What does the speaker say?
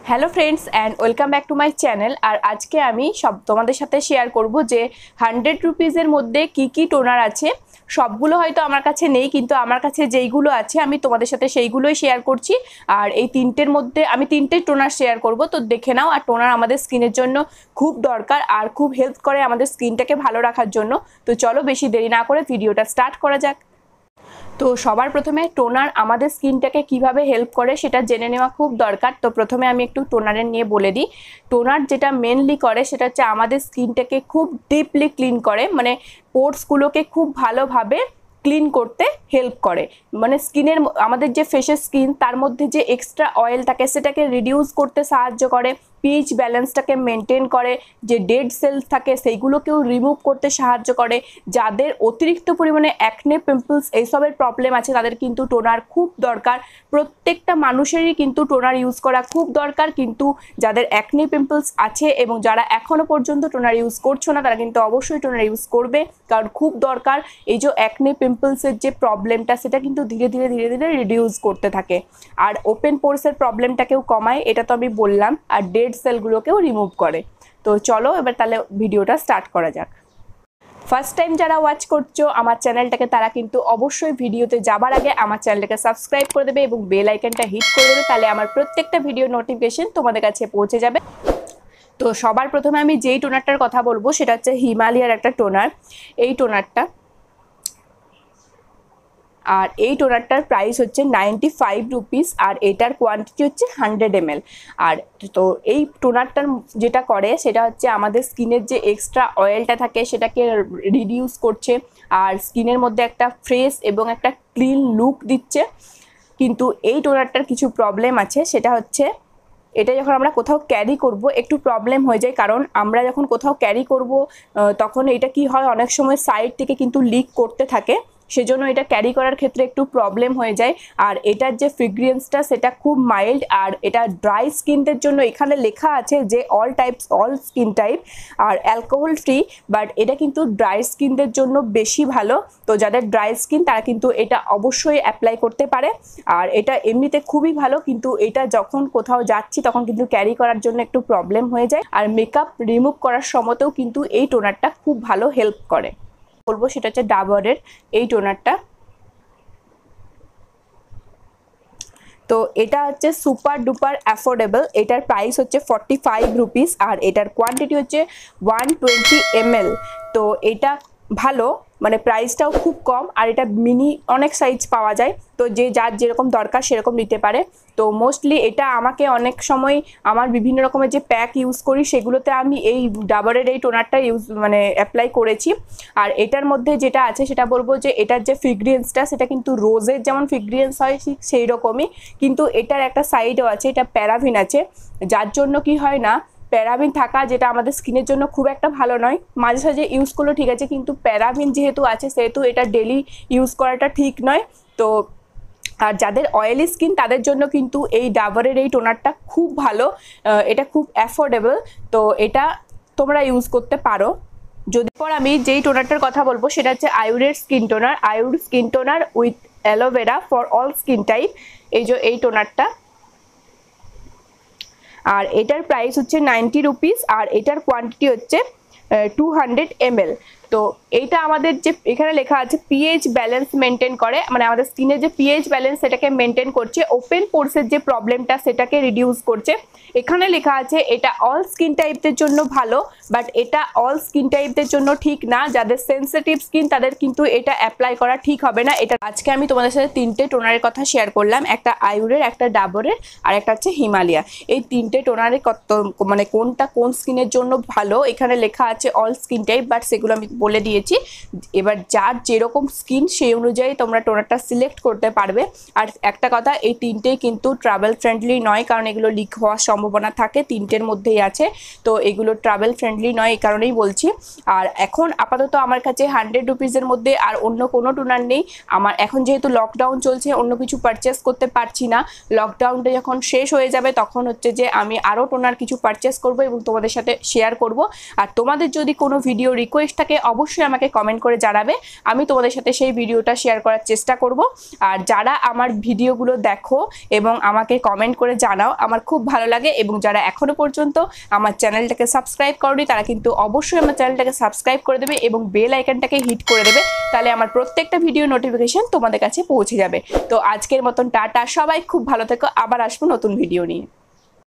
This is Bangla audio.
Hello friends and welcome back to my channel. और आज के आमी सब तुम्हारे साथे शेयर करब जे 100 रुपिजर मध्य की टोनार आछे। सबगुलो हयतो आमार काछे नेই किन्तु आमार काछे जेइगुलो आछे आमी तोमादेर साथे सेइगुलोई शेयर करछि। और এই তিনটের মধ্যে আমি তিনটে টোনার শেয়ার করব, তো দেখে নাও। আর টোনার আমাদের স্কিনের জন্য খুব দরকার আর খুব হেল্প করে আমাদের স্কিনটাকে ভালো রাখার জন্য। তো চলো বেশি দেরি না করে ভিডিওটা স্টার্ট করা যাক। तो सबार प्रथमे टोनार आमादेर स्किनटाके किभाबे हेल्प करे सेटा जेने नेওয়া खूब दरकार। तो प्रथमे आमी एकटु टोनारेर निये बोले दिई। टोनार जेटा मेनलि करे सेटा हच्छे आमादेर स्किनटाके खूब डिपलि क्लिन करे, माने पोर्सगुलोके खूब भालोभाबे क्लिन करते हेल्प करे। माने स्किनेर आमादेर जे फेसेर स्किन तार मध्य जे एक्सट्रा अয়েল थाके सेटाके रिडिউস करते साहाज्य करे, पीएच बैलेंसटाके मेनटेन करे, जे डेड सेल्स थाके सेइगुलोकेও रिमुव करते साहाज्य करे। जादेर अतिरिक्त परिमाणे एक्ने पिम्पल्स एइसबेर प्रब्लेम आछे तादेर किन्तु टोनार खूब दरकार। प्रत्येकटा मानुषेरই किन्तु टोनार इउज करा खूब दरकार, किन्तु जादेर एक्ने पिम्पल्स आछे एबं जारा एखोनो पर्यन्त टोनार इउज करछो ना तारा किन्तु अवश्यई टोनार इउज करबे, कारण खूब दरकार। এই যে एक्ने पिम्पल्सের যে প্রবলেমটা সেটা কিন্তু ধীরে ধীরে রিডিউস করতে থাকে আর ওপেন পোরসের প্রবলেমটাকেও কমায়, এটা তো আমি বললাম। আর ডেড সেলগুলোকেও রিমুভ করে। তো চলো এবার তাহলে ভিডিওটা স্টার্ট করা যাক। ফার্স্ট টাইম যারা ওয়াচ করছো আমার চ্যানেলটাকে তারা কিন্তু অবশ্যই ভিডিওতে যাবার আগে আমার চ্যানেলটাকে সাবস্ক্রাইব করে দেবে এবং বেল আইকনটা হিট করে দেবে, তাহলে আমার প্রত্যেকটা ভিডিও নোটিফিকেশন তোমাদের কাছে পৌঁছে যাবে। তো সবার প্রথমে আমি যেই টোনারটার কথা বলবো সেটা হচ্ছে হিমালয়ার একটা টোনার। এই টোনারটা আর এই টোনারটার প্রাইস হচ্ছে 95 রুপিস আর এটার কোয়ান্টিটি হচ্ছে 100 ml। আর তো এই টোনারটার যেটা করে সেটা হচ্ছে আমাদের স্কিনের যে এক্সট্রা অয়েলটা থাকে সেটাকে রিডিউস করছে আর স্কিনের মধ্যে একটা ফ্রেশ এবং একটা ক্লিন লুক দিচ্ছে। কিন্তু এই টোনারটার কিছু প্রবলেম আছে, সেটা হচ্ছে এটা যখন আমরা কোথাও ক্যারি করব একটু প্রবলেম হয়ে যায়, কারণ আমরা যখন কোথাও ক্যারি করব তখন এটা কি হয় অনেক সময় সাইড থেকে কিন্তু লিক করতে থাকে, সেজন্য এটা ক্যারি করার ক্ষেত্রে একটু প্রবলেম হয়ে যায়। আর এটার যে ফ্রেগ্রেন্সটা সেটা খুব মাইল্ড আর এটা ড্রাই স্কিনদের জন্য এখানে লেখা আছে যে অল স্কিন টাইপ আর অ্যালকোহল ফ্রি, বাট এটা কিন্তু ড্রাই স্কিনদের জন্য বেশি ভালো। তো যাদের ড্রাই স্কিন তারা কিন্তু এটা অবশ্যই অ্যাপ্লাই করতে পারে। আর এটা এমনিতে খুবই ভালো, কিন্তু এটা যখন কোথাও যাচ্ছি তখন কিন্তু ক্যারি করার জন্য একটু প্রবলেম হয়ে যায়। আর মেকআপ রিমুভ করার সময়তেও কিন্তু এই টোনারটা খুব ভালো হেল্প করে। বলবো সেটা হচ্ছে ডাবরের এই টোনারটা। তো এটা হচ্ছে সুপার ডুপার অ্যাফোর্ডেবল, এটার প্রাইস হচ্ছে 45 রুপিস আর এটার কোয়ান্টিটি হচ্ছে 120 ml। তো এটা ভালো, মানে প্রাইসটাও খুব কম আর এটা মিনি অনেক সাইজ পাওয়া যায়, তো যে যার যেরকম দরকার সেরকম নিতে পারে। তো মোস্টলি এটা আমাকে অনেক সময় আমার বিভিন্ন রকমের যে প্যাক ইউজ করি সেগুলোতে আমি এই ডাবরের এই টোনারটা অ্যাপ্লাই করেছি। আর এটার মধ্যে যেটা আছে সেটা বলবো যে এটার যে ফ্রেগ্রেন্সটা সেটা কিন্তু রোজের যেমন ফ্রেগ্রেন্স হয় ঠিক সেই রকমই, কিন্তু এটার একটা সাইডও আছে, এটা প্যারাভিন আছে, যার জন্য কি হয় না প্যারাভিন থাকা যেটা আমাদের স্কিনের জন্য খুব একটা ভালো নয়। মাঝে সাঝে ইউজ করলে ঠিক আছে, কিন্তু প্যারাভিন যেহেতু আছে সেহেতু এটা ডেলি ইউজ করাটা ঠিক নয়। তো আর যাদের অয়েলি স্কিন তাদের জন্য কিন্তু এই ডাবরের এই টোনারটা খুব ভালো, এটা খুব অ্যাফোর্ডেবল, তো এটা তোমরা ইউজ করতে পারো। যদি পর আমি যেই টোনারটার কথা বলবো সেটা হচ্ছে আয়ুরের skin toner, Ayur skin toner with aloe vera for all skin type. এই যে এই টোনারটা আর এটার প্রাইস হচ্ছে 90 রুপিস আর এটার কোয়ান্টিটি হচ্ছে 200 ml। তো এইটা আমাদের যে এখানে লেখা আছে পিএইচ ব্যালেন্স মেনটেন করে, মানে আমাদের স্কিনের যে পিএইচ ব্যালেন্স সেটাকে মেনটেন করছে, ওপেন পোরসের যে প্রবলেমটা সেটাকে রিডিউস করছে। এখানে লেখা আছে এটা অল স্কিন টাইপদের জন্য ভালো, বাট এটা অল স্কিন টাইপদের জন্য ঠিক না। যাদের সেনসিটিভ স্কিন তাদের কিন্তু এটা অ্যাপ্লাই করা ঠিক হবে না। এটা আজকে আমি তোমাদের সাথে তিনটে টোনারের কথা শেয়ার করলাম, একটা আয়ুরের, একটা ডাবরের আর একটা হচ্ছে হিমালয়া। এই তিনটে টোনারে কত মানে কোনটা কোন স্কিনের জন্য ভালো এখানে লেখা আছে অল স্কিন টাইপ, বাট সেগুলো আমি বলে দিয়েছি। এবার যার যেরকম স্কিন সেই অনুযায়ী তোমরা টোনারটা সিলেক্ট করতে পারবে। আর একটা কথা, এই তিনটেই কিন্তু ট্রাভেল ফ্রেন্ডলি নয়, কারণ এগুলো লিক হওয়ার সম্ভাবনা থাকে, তিনটের মধ্যেই আছে। তো এগুলো ট্রাভেল ফ্রেন্ডলি নয় এই কারণেই বলছি। আর এখন আপাতত আমার কাছে 100 রুপিসের মধ্যে আর অন্য কোনো টোনার নেই। আমার এখন যেহেতু লকডাউন চলছে অন্য কিছু পারচেস করতে পারছি না, লকডাউনটা যখন শেষ হয়ে যাবে তখন হচ্ছে যে আমি আরও টোনার কিছু পারচেস করব এবং তোমাদের সাথে শেয়ার করব। আর তোমাদের যদি কোনো ভিডিও রিকোয়েস্ট থাকে অবশ্যই আমাকে কমেন্ট করে জানাবে, আমি তোমাদের সাথে সেই ভিডিওটা শেয়ার করার চেষ্টা করব। আর যারা আমার ভিডিওগুলো দেখো এবং আমাকে কমেন্ট করে জানাও, আমার খুব ভালো লাগে। এবং যারা এখনো পর্যন্ত আমার চ্যানেলটাকে সাবস্ক্রাইব করনি তারা কিন্তু অবশ্যই আমার চ্যানেলটাকে সাবস্ক্রাইব করে দেবে এবং বেল আইকনটাকে হিট করে দেবে, তাহলে আমার প্রত্যেকটা ভিডিও নোটিফিকেশন তোমাদের কাছে পৌঁছে যাবে। তো আজকের মতন টাটা, সবাই খুব ভালো থেকো, আবার আসবো নতুন ভিডিও নিয়ে।